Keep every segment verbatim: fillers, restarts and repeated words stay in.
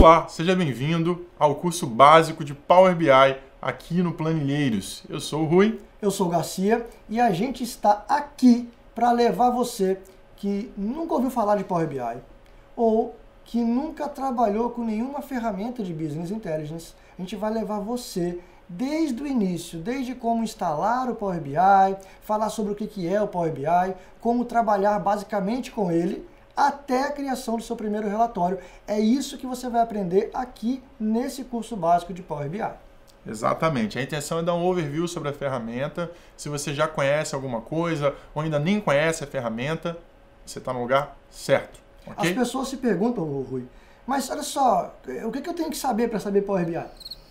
Olá, seja bem-vindo ao curso básico de Power B I aqui no Planilheiros. Eu sou o Rui. Eu sou o Garcia e a gente está aqui para levar você que nunca ouviu falar de Power B I ou que nunca trabalhou com nenhuma ferramenta de Business Intelligence. A gente vai levar você desde o início, desde como instalar o Power B I, falar sobre o que é o Power B I, como trabalhar basicamente com ele, até a criação do seu primeiro relatório. É isso que você vai aprender aqui nesse curso básico de Power B I. Exatamente. A intenção é dar um overview sobre a ferramenta. Se você já conhece alguma coisa ou ainda nem conhece a ferramenta, você está no lugar certo. Okay? As pessoas se perguntam, Rui, mas olha só, o que eu tenho que saber para saber Power B I?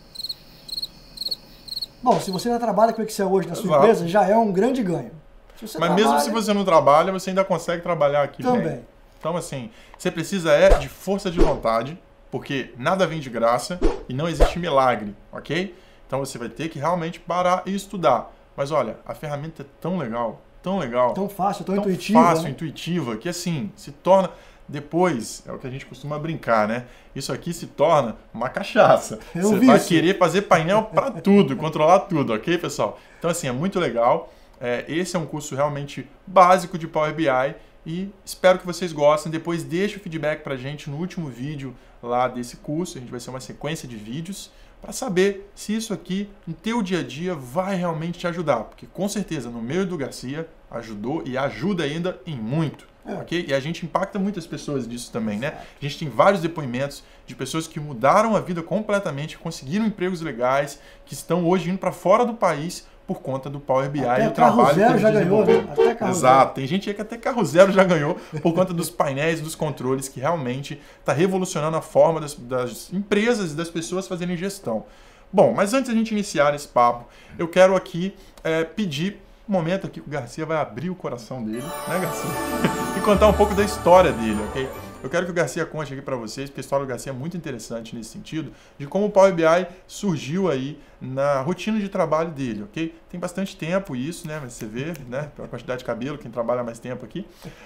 Bom, se você já trabalha com Excel hoje na sua Exato. empresa, já é um grande ganho. Mas trabalha... mesmo se você não trabalha, você ainda consegue trabalhar aqui também. bem. Então, assim, você precisa é de força de vontade, porque nada vem de graça e não existe milagre, ok? Então você vai ter que realmente parar e estudar. Mas olha, a ferramenta é tão legal, tão legal. Tão fácil, tão, tão intuitiva. fácil, né? intuitiva, que assim, se torna... Depois, é o que a gente costuma brincar, né? Isso aqui se torna uma cachaça. Eu você vi vai isso. querer fazer painel para tudo, controlar tudo, ok, pessoal? Então, assim, é muito legal. É, esse é um curso realmente básico de Power B I e espero que vocês gostem. Depois deixe o feedback pra gente no último vídeo lá desse curso. A gente vai ser uma sequência de vídeos para saber se isso aqui no teu dia a dia vai realmente te ajudar. Porque com certeza no meu e do Garcia ajudou e ajuda ainda em muito. É. Okay? E a gente impacta muitas pessoas disso também, né? A gente tem vários depoimentos de pessoas que mudaram a vida completamente, conseguiram empregos legais, que estão hoje indo para fora do país por conta do Power B I até e o trabalho que eles já ganhou, né? Até carro Exato. zero. Tem gente aí que até carro zero já ganhou por conta dos painéis, dos controles, que realmente está revolucionando a forma das, das empresas e das pessoas fazerem gestão. Bom, mas antes de a gente iniciar esse papo, eu quero aqui é, pedir um momento aqui que o Garcia vai abrir o coração dele, né, Garcia? E contar um pouco da história dele, ok? Eu quero que o Garcia conte aqui para vocês, porque a história do Garcia é muito interessante nesse sentido, de como o Power B I surgiu aí na rotina de trabalho dele, ok? Tem bastante tempo isso, né? Você vê, né? Pela quantidade de cabelo, quem trabalha mais tempo aqui.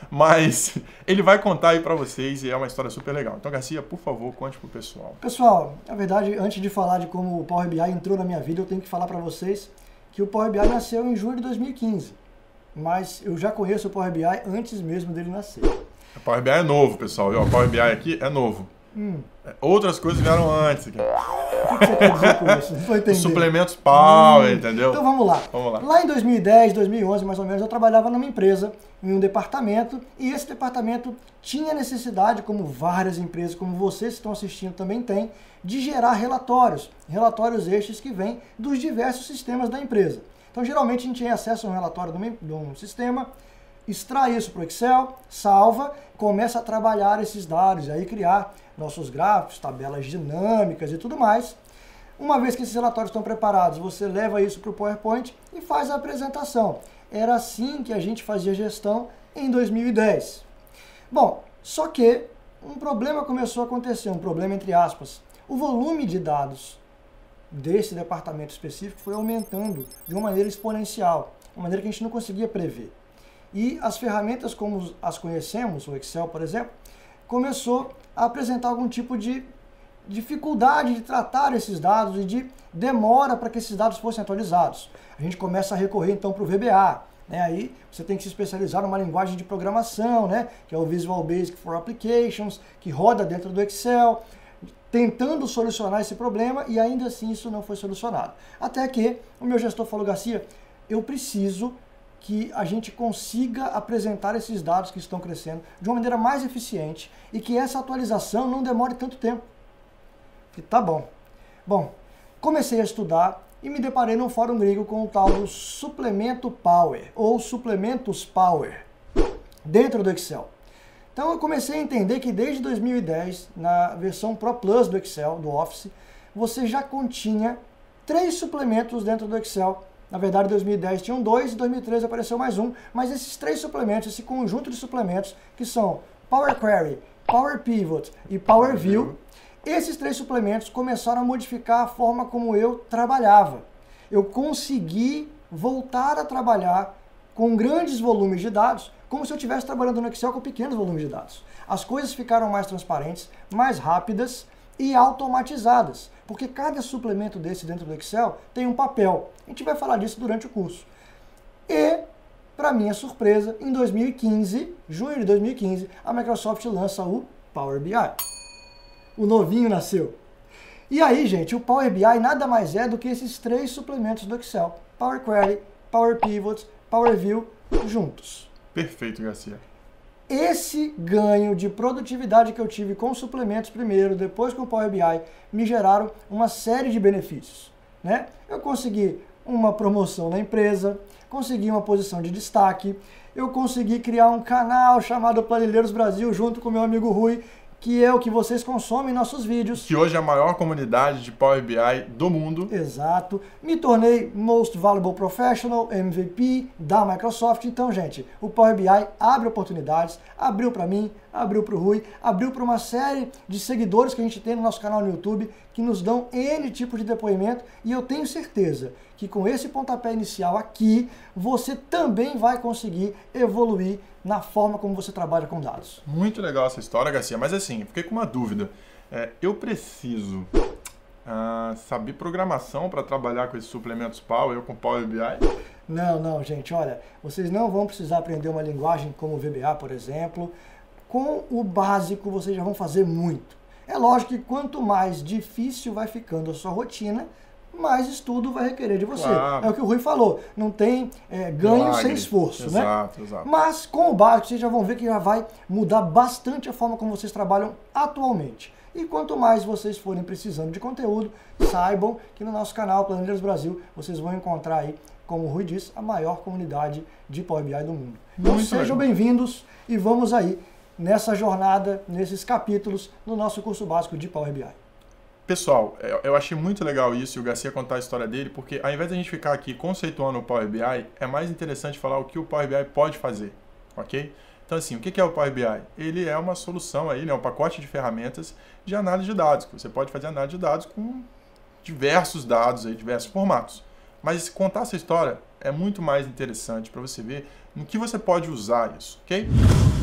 Mas ele vai contar aí para vocês e é uma história super legal. Então, Garcia, por favor, conte pro pessoal. Pessoal, na verdade, antes de falar de como o Power B I entrou na minha vida, eu tenho que falar para vocês que o Power B I nasceu em junho de dois mil e quinze. Mas eu já conheço o Power B I antes mesmo dele nascer. O Power B I é novo, pessoal. O Power B I aqui é novo. Hum. Outras coisas vieram antes. Aqui. O que você quer dizer com isso? Não tô entendendo. Os suplementos Power, hum. entendeu? Então vamos lá. Vamos lá. Lá em dois mil e dez, dois mil e onze, mais ou menos, eu trabalhava numa empresa, em um departamento, e esse departamento tinha necessidade, como várias empresas, como vocês que estão assistindo também têm, de gerar relatórios. Relatórios estes que vêm dos diversos sistemas da empresa. Então, geralmente, a gente tem acesso a um relatório de um sistema, extrai isso para o Excel, salva, começa a trabalhar esses dados, e aí criar nossos gráficos, tabelas dinâmicas e tudo mais. Uma vez que esses relatórios estão preparados, você leva isso para o PowerPoint e faz a apresentação. Era assim que a gente fazia gestão em dois mil e dez. Bom, só que um problema começou a acontecer, um problema entre aspas. O volume de dados desse departamento específico foi aumentando de uma maneira exponencial, uma maneira que a gente não conseguia prever. E as ferramentas como as conhecemos, o Excel, por exemplo, começou a apresentar algum tipo de dificuldade de tratar esses dados e de demora para que esses dados fossem atualizados. A gente começa a recorrer então para o V B A. Né? Aí você tem que se especializar numa linguagem de programação, né? Que é o Visual Basic for Applications, que roda dentro do Excel, tentando solucionar esse problema e ainda assim isso não foi solucionado. Até que o meu gestor falou, Garcia, eu preciso que a gente consiga apresentar esses dados que estão crescendo de uma maneira mais eficiente e que essa atualização não demore tanto tempo. E tá bom. Bom, comecei a estudar e me deparei num fórum grego com o tal do suplemento Power, ou suplementos Power, dentro do Excel. Então eu comecei a entender que desde dois mil e dez, na versão Pro Plus do Excel, do Office, você já continha três suplementos dentro do Excel. Na verdade, em dois mil e dez tinham dois, em dois mil e treze apareceu mais um, mas esses três suplementos, esse conjunto de suplementos, que são Power Query, Power Pivot e Power View, esses três suplementos começaram a modificar a forma como eu trabalhava. Eu consegui voltar a trabalhar com grandes volumes de dados, como se eu estivesse trabalhando no Excel com pequenos volumes de dados. As coisas ficaram mais transparentes, mais rápidas, e automatizadas, porque cada suplemento desse dentro do Excel tem um papel. A gente vai falar disso durante o curso. E, para minha surpresa, em dois mil e quinze, junho de dois mil e quinze, a Microsoft lança o Power B I. O novinho nasceu. E aí, gente, o Power B I nada mais é do que esses três suplementos do Excel. Power Query, Power Pivot, Power View, juntos. Perfeito, Garcia. Esse ganho de produtividade que eu tive com suplementos primeiro, depois com o Power B I, me geraram uma série de benefícios, né? Eu consegui uma promoção na empresa, consegui uma posição de destaque, eu consegui criar um canal chamado Planilheiros Brasil junto com meu amigo Rui, que é o que vocês consomem em nossos vídeos. Que hoje é a maior comunidade de Power B I do mundo. Exato. Me tornei Most Valuable Professional, M V P da Microsoft. Então, gente, o Power B I abre oportunidades, abriu para mim, abriu para o Rui, abriu para uma série de seguidores que a gente tem no nosso canal no YouTube, que nos dão N tipo de depoimento, e eu tenho certeza que com esse pontapé inicial aqui, você também vai conseguir evoluir na forma como você trabalha com dados. Muito legal essa história, Garcia, mas assim, eu fiquei com uma dúvida. É, eu preciso uh, saber programação para trabalhar com esses suplementos Power, eu com Power B I? Não, não, gente, olha, vocês não vão precisar aprender uma linguagem como o V B A, por exemplo. Com o básico, vocês já vão fazer muito. É lógico que quanto mais difícil vai ficando a sua rotina, mais estudo vai requerer de você. Claro. É o que o Rui falou, não tem é, ganho Milagre. sem esforço, exato, né? Exato. Mas com o básico vocês já vão ver que já vai mudar bastante a forma como vocês trabalham atualmente. E quanto mais vocês forem precisando de conteúdo, saibam que no nosso canal Planilheiros Brasil vocês vão encontrar aí, como o Rui disse, a maior comunidade de Power B I do mundo. Então Muito sejam bem-vindos e vamos aí nessa jornada, nesses capítulos no nosso curso básico de Power B I. Pessoal, eu achei muito legal isso e o Garcia contar a história dele, porque ao invés de a gente ficar aqui conceituando o Power B I, é mais interessante falar o que o Power B I pode fazer, ok? Então assim, o que é o Power B I? Ele é uma solução aí, né, um pacote de ferramentas de análise de dados, que você pode fazer análise de dados com diversos dados, aí, diversos formatos. Mas contar essa história é muito mais interessante para você ver no que você pode usar isso, ok?